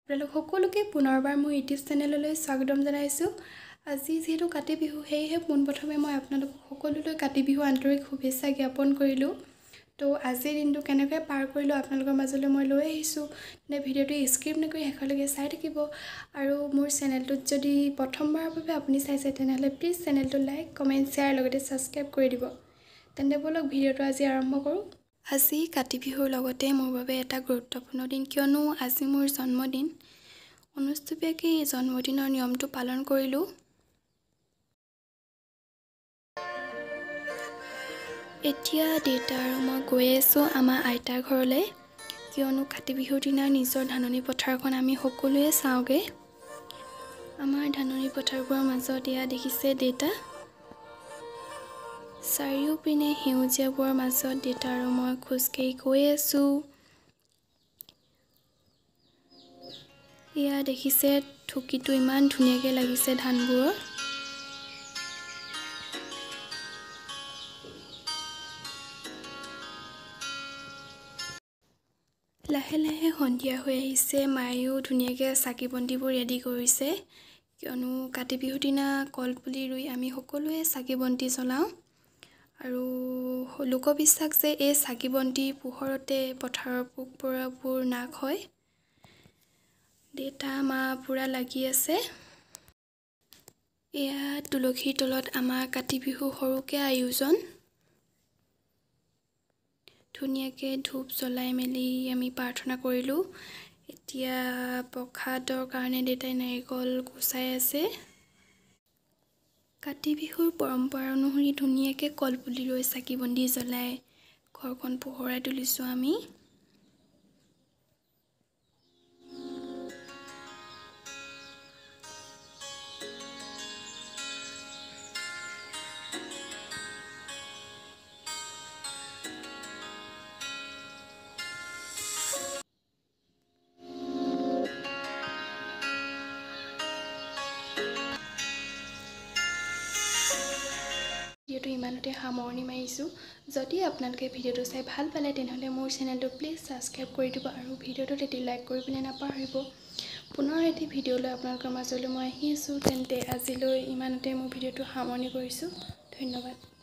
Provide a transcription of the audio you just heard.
আপোনালোক সকলোকে পুনৰবাৰ মোৰ ইউটিউব চেনেললৈ স্বাগতম জনাইছোঁ। আজি যিহেতু কাতি বিহু, সেয়েহে পোনপ্ৰথমে মই আপোনালোক সকলোলৈ কাতি বিহু আন্তৰিক শুভেচ্ছা জ্ঞাপন কৰিলোঁ। তো আজিৰ দিনটো কেনেকৈ পাৰ কৰিলোঁ আপোনালোকৰ মাজলৈ মই লৈ আহিছোঁ। ভিডিঅ'টো স্কিপ নকৰি শেষলৈকে চাই থাকিব। আৰু মোৰ চেনেলটোত যদি প্ৰথমবাৰৰ বাবে আপুনি চাইছে তেনেহ'লে প্লিজ চেনেলটো লাইক, কমেণ্ট, শ্বেয়াৰ লগতে ছাবস্ক্ৰাইব কৰি দিব। তেন্তে ব'লক ভিডিঅ'টো আজি আৰম্ভ কৰোঁ। আজি কাতি বিহুৰ লগতে মোৰ বাবে এটা গুৰুত্বপূৰ্ণ দিন, কিয়নো আজি মোৰ জন্মদিন। অনুষ্টুপীয়াকৈ জন্মদিনৰ নিয়মটো পালন কৰিলোঁ। এতিয়া দেউতা আৰু মই গৈ আছোঁ আমাৰ আইতাৰ ঘৰলৈ, কিয়নো কাতি বিহুৰ দিনা নিজৰ ধাননি পথাৰখন আমি সকলোৱে চাওঁগৈ। আমাৰ ধাননি পথাৰবোৰৰ মাজত এয়া দেখিছে দেউতা। চাৰিওপিনে সেউজীয়াবোৰৰ মাজত দেউতা আৰু মই খোজকাঢ়ি গৈ আছোঁ। এয়া দেখিছে ঠুকিটো ইমান ধুনীয়াকৈ লাগিছে ধানবোৰৰ। লাহে লাহে সন্ধিয়া হৈ আহিছে। মায়েও ধুনীয়াকৈ চাকি বন্তিবোৰ ৰেডি কৰিছে, কিয়নো কাতি বিহুৰ দিনা কলপুলি ৰুই আমি সকলোৱে চাকি বন্তি জ্বলাওঁ। আৰু লোকবিশ্বাস যে এই চাকি বন্তি পোহৰতে পথাৰৰ পোক পৰুৱাবোৰ নাশ হয়। দেউতা মা পূৰা লাগি আছে। এয়া তুলসীৰ তলত আমাৰ কাতি বিহু সৰুকৈ আয়োজন। ধুনীয়াকৈ ধূপ জ্বলাই মেলি আমি প্ৰাৰ্থনা কৰিলোঁ। এতিয়া প্ৰসাদৰ কাৰণে দেউতাই নাৰিকল গুচাই আছে। কাতি বিহুৰ পৰম্পৰা অনুসৰি ধুনীয়াকৈ কলপুলি লৈ চাকি বন্তি জ্বলাই ঘৰখন পোহৰাই তুলিছোঁ আমি। ভিডিঅ'টো ইমানতে সামৰণি মাৰিছোঁ। যদি আপোনালোকে ভিডিঅ'টো চাই ভাল পালে তেনেহ'লে মোৰ চেনেলটো প্লিজ ছাবস্ক্ৰাইব কৰি দিব আৰু ভিডিঅ'টোত এটি লাইক কৰিবলৈ নাপাহৰিব। পুনৰ এটি ভিডিঅ' লৈ আপোনালোকৰ মাজলৈ মই আহি আছোঁ। তেন্তে আজিলৈ ইমানতে মোৰ ভিডিঅ'টো সামৰণি কৰিছোঁ। ধন্যবাদ।